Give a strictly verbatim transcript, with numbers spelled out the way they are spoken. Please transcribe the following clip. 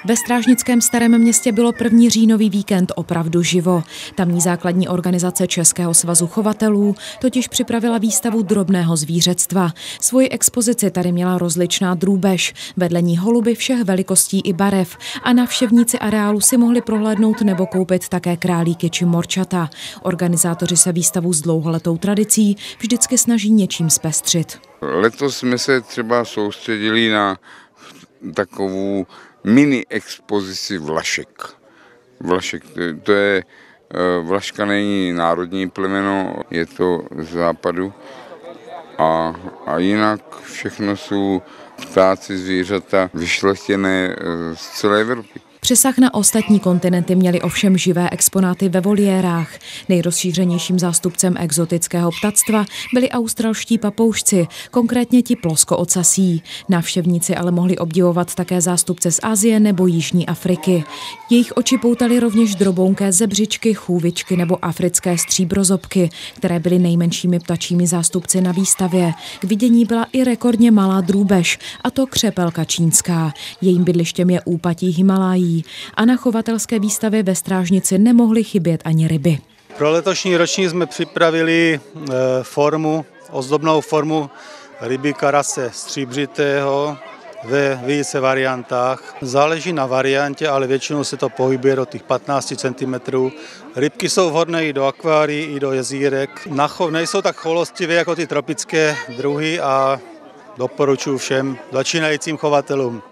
Ve Strážnickém Starém Městě bylo první říjnový víkend opravdu živo. Tamní základní organizace Českého svazu chovatelů totiž připravila výstavu drobného zvířectva. Svoji expozici tady měla rozličná drůbež, vedle ní holuby všech velikostí i barev a návštěvníci areálu si mohli prohlédnout nebo koupit také králíky či morčata. Organizátoři se výstavu s dlouholetou tradicí vždycky snaží něčím zpestřit. Letos jsme se třeba soustředili na takovou mini expozici vlašek. Vlašek, to je, vlaška není národní plemeno, je to z západu a, a jinak všechno jsou ptáci, zvířata vyšlechtěné z celé Evropy. Přesah na ostatní kontinenty měly ovšem živé exponáty ve voliérách. Nejrozšířenějším zástupcem exotického ptactva byli australští papoušci, konkrétně ti ploskoocasí. Návštěvníci ale mohli obdivovat také zástupce z Asie nebo Jižní Afriky. Jejich oči poutaly rovněž drobounké zebřičky, chůvičky nebo africké stříbrozobky, které byly nejmenšími ptačími zástupci na výstavě. K vidění byla i rekordně malá drůbež, a to křepelka čínská. Jejím bydlištěm je úpatí Himalájí. A na chovatelské výstavě ve Strážnici nemohly chybět ani ryby. Pro letošní ročník jsme připravili formu, ozdobnou formu ryby karase stříbřitého ve více variantách. Záleží na variantě, ale většinou se to pohybuje do těch patnáct centimetrů. Rybky jsou vhodné i do akvárií, i do jezírek. Na chov nejsou tak choulostivé jako ty tropické druhy a doporučuji všem začínajícím chovatelům.